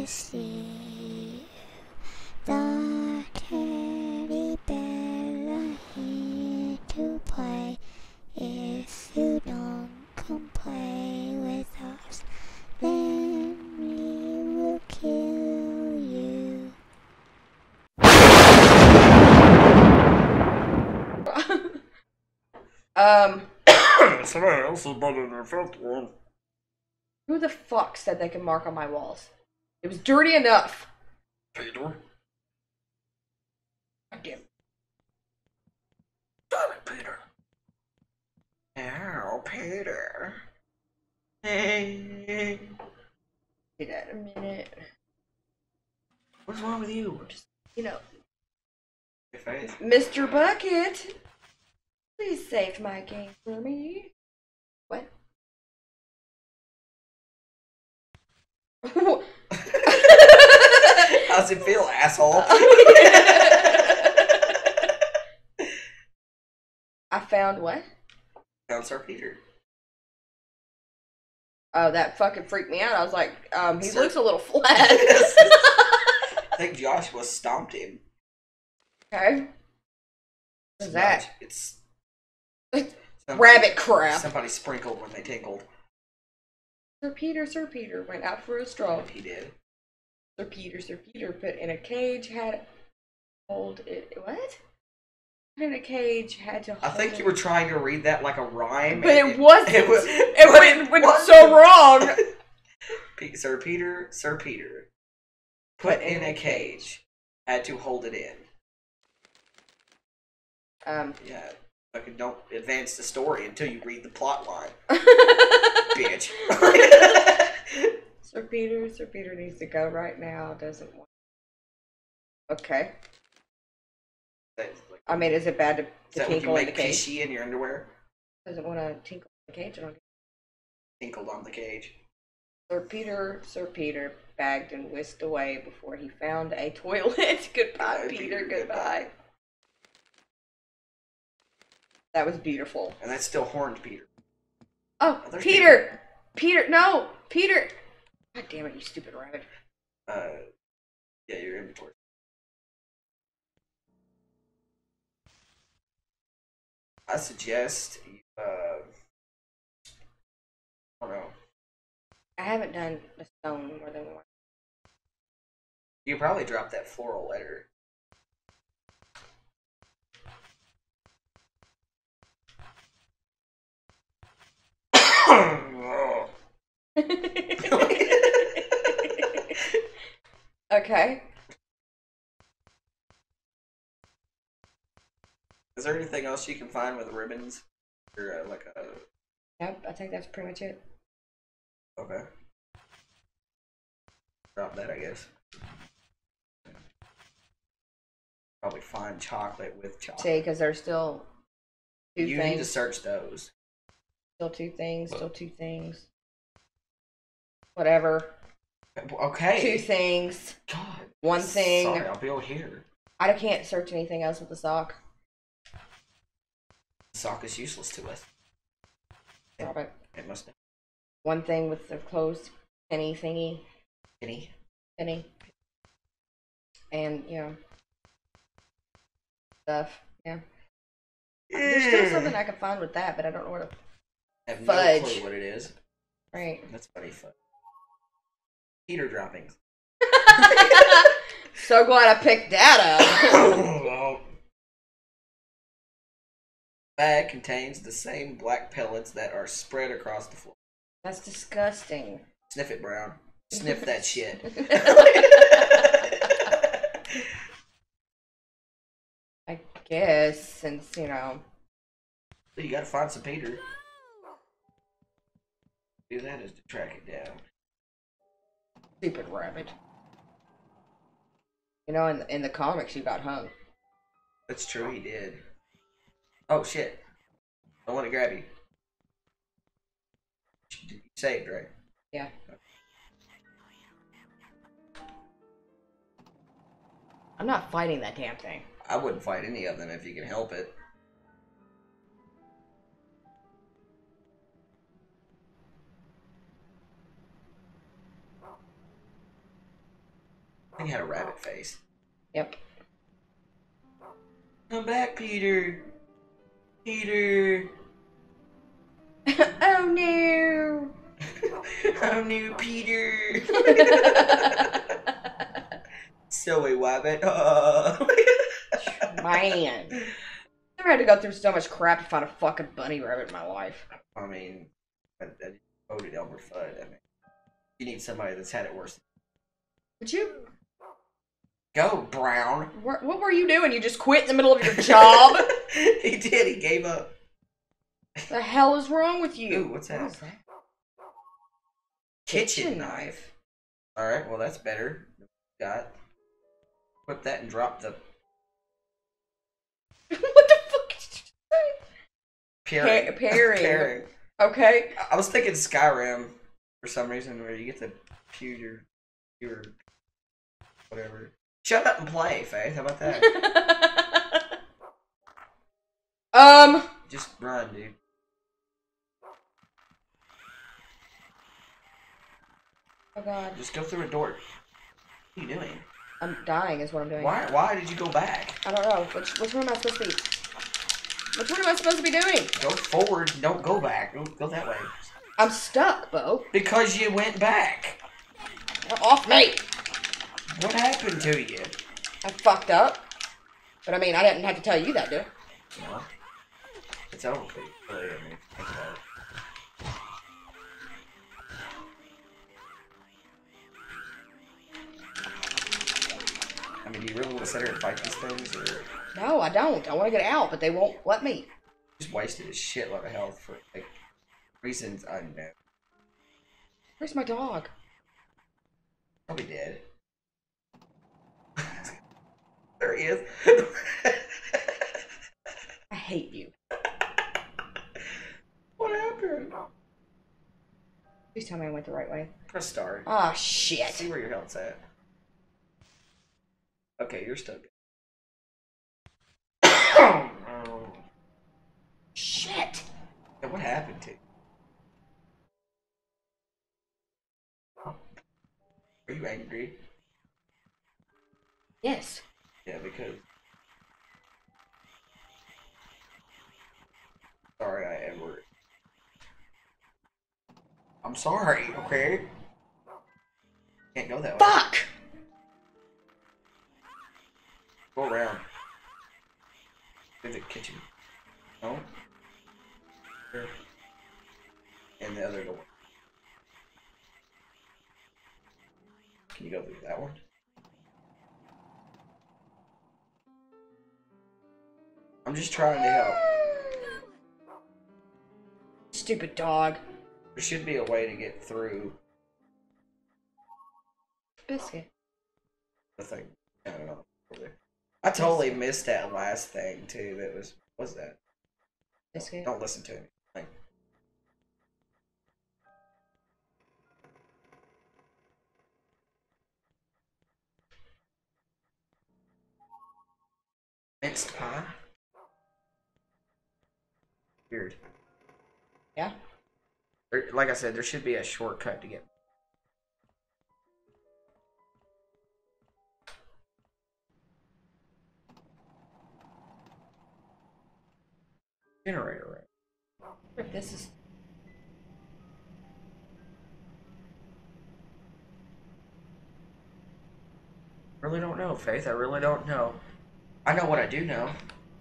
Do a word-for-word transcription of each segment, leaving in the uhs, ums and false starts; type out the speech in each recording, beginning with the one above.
miss you. The teddy bear are here to play. If you don't come play with us, then we will kill you. um. Somebody else is better than the fifth one. Who the fuck said they could mark on my walls? It was dirty enough. Peter. God damn. Damn it, Peter. Oh, Peter. Hey. Wait a minute. What's wrong with you? Just, you know, Your face. Mister Bucket, please save my game for me. What? How's it feel, asshole? I found what? Found Sir Peter. Oh, that fucking freaked me out. I was like, um, he Sir- looks a little flat. I think Joshua stomped him. Okay. What's that? It's It's somebody- rabbit crap. Somebody sprinkled when they tinkled. Sir Peter, Sir Peter went out for a stroll. He did. Sir Peter, Sir Peter put in a cage, had hold it. What? Put in a cage, had to hold I think it. you were trying to read that like a rhyme. But it wasn't. It, was, It but went, went wasn't. so wrong. Pe- Sir Peter, Sir Peter, put in a cage, had to hold it in. Um. Yeah, fucking don't advance the story until you read the plot line, bitch. Sir Peter, Sir Peter needs to go right now. Doesn't want. Okay. That's like- I mean, is it bad to, Is to that when you tinkle in the make cage? fishy in your underwear? Doesn't want to tinkle in the cage. I don't. Tinkled on the cage. Sir Peter, Sir Peter bagged and whisked away before he found a toilet. Goodbye, Goodbye, Peter. Peter, Goodbye. goodbye. That was beautiful. And that's still horned Peter. Oh, Oh, there's Peter! Peter, no! Peter! God damn it, you stupid rabbit. Uh, yeah, your inventory. I suggest you, uh, I don't know. I haven't done the stone more than once. You probably dropped that floral letter. Okay. Is there anything else you can find with ribbons? Or uh, like a... Yep, I think that's pretty much it. Okay. Drop that, I guess. Probably find chocolate with chocolate. See, because there's still two you things. need to search those. Still two things, still two things. Whatever. Okay. Two things. God. One thing. Sorry, I'll be over here. I can't search anything else with the sock. The sock is useless to us. Drop it. It must be. One thing with the closed penny thingy. Penny. Penny. And, you know. Stuff. Yeah. There's still something I can find with that, but I don't know where to. I have Fudge. no clue what it is. Right. That's funny fun. Peter droppings. So glad I picked that up. Bag contains the same black pellets that are spread across the floor. That's disgusting. Sniff it, Brown. Sniff that shit. I guess, since, you know. You gotta find some Peter. Do that is to track it down. Stupid rabbit. You know, in, in the comics, you got hung. That's true, he did. Oh shit. I want to grab you. You saved, right? Yeah. I'm not fighting that damn thing. I wouldn't fight any of them if you can help it. I think he had a rabbit face. Yep. Come back, Peter. Peter. Oh no. I'm new Peter. So a wabbit. Oh. Man. Never had to go through so much crap to find a fucking bunny rabbit in my life. I mean, I, I voted Elmer Fudd. I mean, you need somebody that's had it worse. Would you? Go, Brown. What, what were you doing? You just quit in the middle of your job? He did. He gave up. The hell is wrong with you? Ooh, what's that? What is that? Kitchen, Kitchen knife. knife. All right. Well, that's better. Got. Put that and drop the What the fuck did you say? pairing. Pa- pairing. Pairing. Okay. I was thinking Skyrim for some reason, where you get the pewter, pewter, whatever. Shut up and play, Faith. How about that? um. Just run, dude. Oh god. Just go through a door. What are you doing? I'm dying is what I'm doing. Why? Why did you go back? I don't know. Which which one am I supposed to be? Which one am I supposed to be doing? Go forward. Don't go back. Go, go that way. I'm stuck, Bo. Because you went back. Get off me! What happened to you? I fucked up. But I mean, I didn't have to tell you that, did I? No. It's over for you. Really, I mean, think about it. I mean, do you really want to sit here and fight these things, or No, I don't. I want to get out, but they won't let me. just wasted a shitload of health for like reasons unknown? Where's my dog? Probably dead. There he is. I hate you. What happened? Please tell me I went the right way. Press start. Ah, oh, shit. See where your health's at. Okay, you're still good. Oh, no. Shit. Yeah, what happened to you? Are you angry? Yes. Yeah, because... Sorry I ever... I'm sorry, okay? Can't go that way. Fuck! Go around. To the kitchen. No? Here. And the other door. Can you go through that one? I'm just trying to help. Stupid dog. There should be a way to get through Biscuit. the thing. I don't know. I totally missed that last thing too. That was what's that? Biscuit. Don't listen to me. Like, minced pie. Weird. Yeah. There, like I said, there should be a shortcut to get. Generator, right? If this is... Really don't know, Faith. I really don't know. I know what I do know.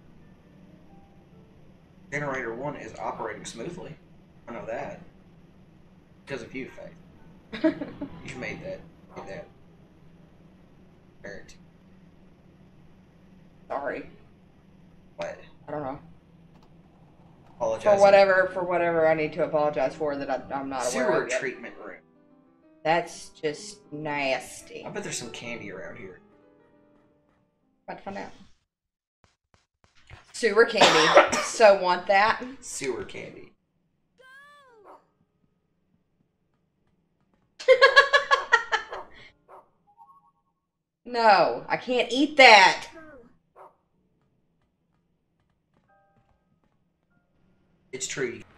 Generator one is operating smoothly. I know that. Because of you, Faith. You made that. Made that. Parent. Sorry. What? I don't know. Apologize. For whatever, for whatever I need to apologize for that I, I'm not aware Sewer of yet. treatment room. That's just nasty. I bet there's some candy around here. About to find out. Sewer candy. So want that? Sewer candy. No, I can't eat that. It's true.